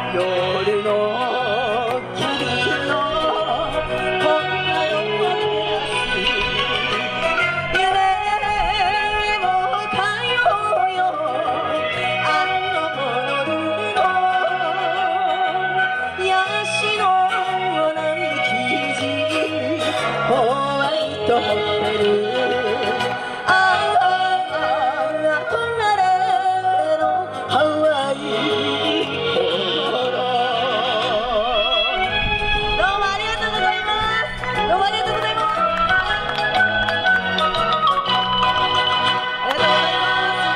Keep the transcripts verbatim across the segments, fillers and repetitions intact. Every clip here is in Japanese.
夜の霧のこんな夜を照らす夢もかようよあのホノルルのヤシの並木地ホワイトホテル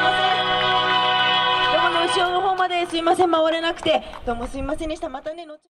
すいません、回れなくて、どうもすいませんでした。またね、後ほど。